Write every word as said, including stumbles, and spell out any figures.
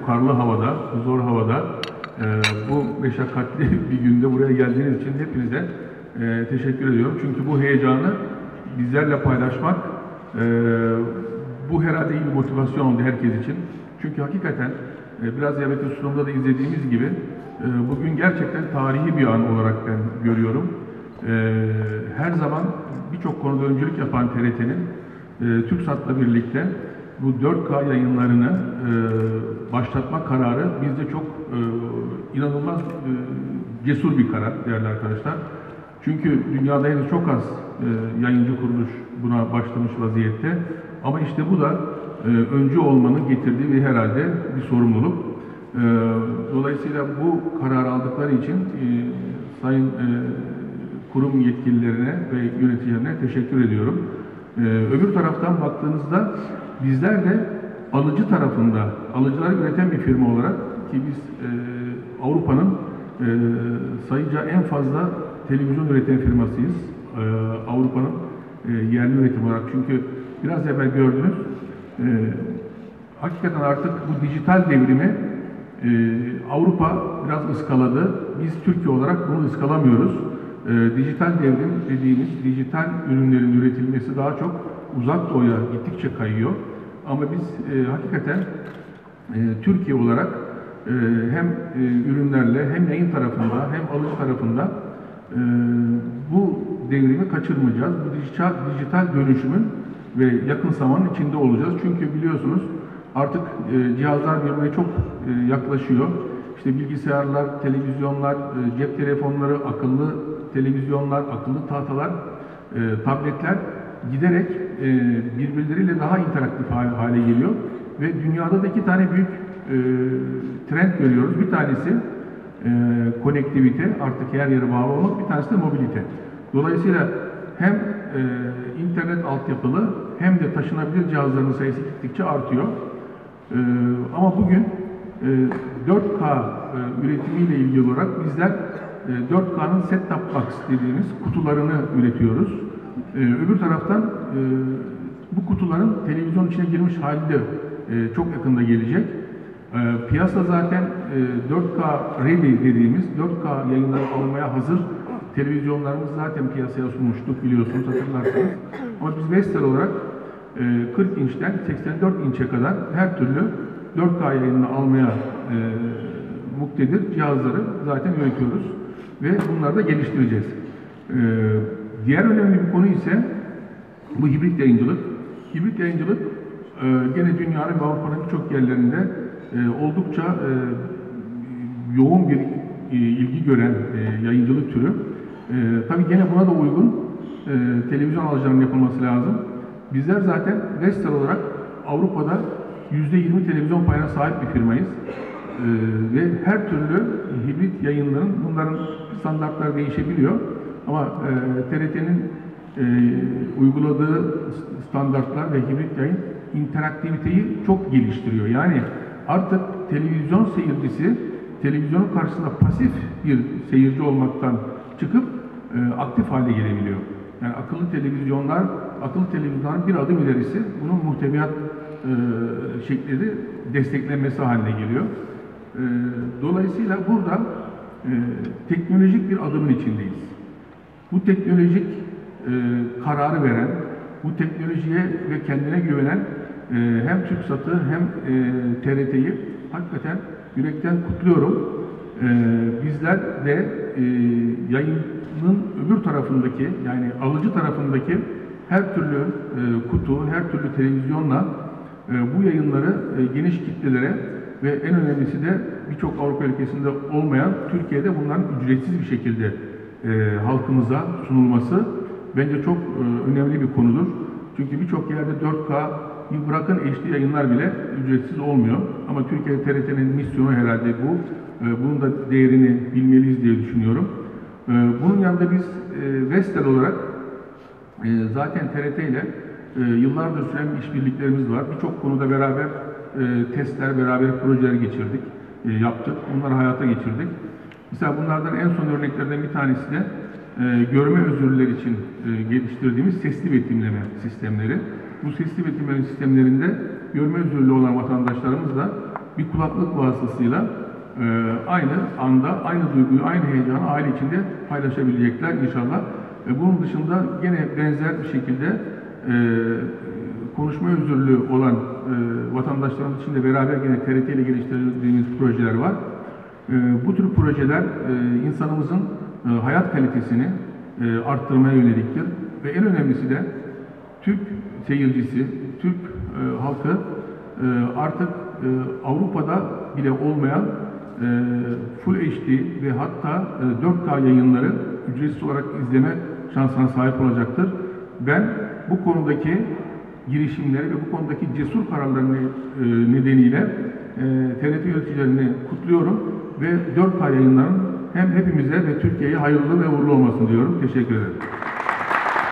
bu karlı havada, bu zor havada, e, bu meşakkatli bir günde buraya geldiğiniz için hepinize e, teşekkür ediyorum. Çünkü bu heyecanı bizlerle paylaşmak, e, bu herhalde iyi bir motivasyon oldu herkes için. Çünkü hakikaten e, biraz evvelki sunumda da izlediğimiz gibi e, bugün gerçekten tarihi bir an olarak ben görüyorum. E, her zaman birçok konuda öncülük yapan T R T'nin e, TürkSat'la birlikte bu dört K yayınlarını e, başlatma kararı bizde çok e, inanılmaz e, cesur bir karar değerli arkadaşlar. Çünkü dünyada henüz çok az e, yayıncı kuruluş buna başlamış vaziyette. Ama işte bu da e, öncü olmanın getirdiği bir herhalde bir sorumluluk. E, dolayısıyla bu kararı aldıkları için e, sayın e, kurum yetkililerine ve yöneticilerine teşekkür ediyorum. E, öbür taraftan baktığınızda bizler de alıcı tarafında, alıcıları üreten bir firma olarak ki biz e, Avrupa'nın e, sayıca en fazla televizyon üreten firmasıyız. E, Avrupa'nın e, yerli üretim olarak. Çünkü biraz evvel gördünüz, e, hakikaten artık bu dijital devrimi e, Avrupa biraz ıskaladı. Biz Türkiye olarak bunu ıskalamıyoruz. E, dijital devrim dediğimiz dijital ürünlerin üretilmesi daha çok uzak doğuya gittikçe kayıyor. Ama biz e, hakikaten e, Türkiye olarak e, hem e, ürünlerle hem yayın tarafında hem alıcı tarafında e, bu devrimi kaçırmayacağız. Bu dijital, dijital dönüşümün ve yakın zamanın içinde olacağız. Çünkü biliyorsunuz artık e, cihazlar birbirine çok e, yaklaşıyor. İşte bilgisayarlar, televizyonlar, e, cep telefonları, akıllı televizyonlar, akıllı tahtalar, e, tabletler giderek e, birbirleriyle daha interaktif hale geliyor. Ve dünyada da iki tane büyük e, trend görüyoruz. Bir tanesi e, konektivite, artık her yere bağlı olmak, bir tanesi de mobilite. Dolayısıyla hem e, internet altyapılı hem de taşınabilir cihazların sayısı gittikçe artıyor. E, ama bugün e, dört K e, üretimiyle ilgili olarak bizler e, dört K'nın set-top box dediğimiz kutularını üretiyoruz. Ee, öbür taraftan e, bu kutuların televizyon içine girmiş hali de e, çok yakında gelecek. E, piyasa zaten e, dört K ready dediğimiz dört K yayınları almaya hazır televizyonlarımız zaten piyasaya sunmuştuk biliyorsunuz, hatırlarsınız. Ama biz Vestel olarak e, kırk inçten seksen dört inçe kadar her türlü dört K yayınını almaya e, muktedir cihazları zaten üretiyoruz ve bunları da geliştireceğiz. E, Diğer önemli bir konu ise bu hibrit yayıncılık. Hibrit yayıncılık e, gene dünyanın ve Avrupa'nın birçok yerlerinde e, oldukça e, yoğun bir e, ilgi gören e, yayıncılık türü. E, tabii gene buna da uygun e, televizyon alıcılarının yapılması lazım. Bizler zaten Vestel olarak Avrupa'da yüzde yirmi televizyon payına sahip bir firmayız. E, ve her türlü hibrit yayınların, bunların standartları değişebiliyor. Ama e, T R T'nin e, uyguladığı standartlar ve hibrit yayın interaktiviteyi çok geliştiriyor. Yani artık televizyon seyircisi televizyonun karşısında pasif bir seyirci olmaktan çıkıp e, aktif hale gelebiliyor. Yani akıllı televizyonlar, akıllı televizyonların bir adım ilerisi bunun muhteviyat e, şekli desteklenmesi haline geliyor. E, dolayısıyla burada e, teknolojik bir adımın içindeyiz. Bu teknolojik e, kararı veren, bu teknolojiye ve kendine güvenen e, hem TürkSat'ı hem e, T R T'yi hakikaten yürekten kutluyorum. E, bizler de e, yayının öbür tarafındaki, yani alıcı tarafındaki her türlü e, kutu, her türlü televizyonla e, bu yayınları e, geniş kitlelere ve en önemlisi de birçok Avrupa ülkesinde olmayan Türkiye'de bunların ücretsiz bir şekilde E, halkımıza sunulması bence çok e, önemli bir konudur. Çünkü birçok yerde dört K'yı bırakın H D yayınlar bile ücretsiz olmuyor. Ama Türkiye T R T'nin misyonu herhalde bu. E, bunun da değerini bilmeliyiz diye düşünüyorum. E, bunun yanında biz e, Vestel olarak e, zaten T R T ile e, yıllardır süren işbirliklerimiz var. Birçok konuda beraber e, testler, beraber projeler geçirdik, e, yaptık. Bunları hayata geçirdik. Mesela bunlardan en son örneklerden bir tanesi de e, görme özürlüler için e, geliştirdiğimiz sesli betimleme sistemleri. Bu sesli betimleme sistemlerinde görme özürlü olan vatandaşlarımızla bir kulaklık vasıtasıyla e, aynı anda, aynı duyguyu, aynı heyecanı aile içinde paylaşabilecekler inşallah. E, bunun dışında gene benzer bir şekilde e, konuşma özürlüğü olan e, vatandaşlarımız için de beraber yine T R T ile geliştirdiğimiz projeler var. E, bu tür projeler e, insanımızın e, hayat kalitesini e, arttırmaya yöneliktir. Ve en önemlisi de Türk seyircisi, Türk e, halkı e, artık e, Avrupa'da bile olmayan e, Full H D ve hatta e, dört K yayınları ücretsiz olarak izleme şansına sahip olacaktır. Ben bu konudaki girişimleri ve bu konudaki cesur kararlarını e, nedeniyle e, T R T yöneticilerini kutluyorum ve dört K yayınların hem hepimize ve Türkiye'ye hayırlı ve uğurlu olmasını diyorum. Teşekkür ederim.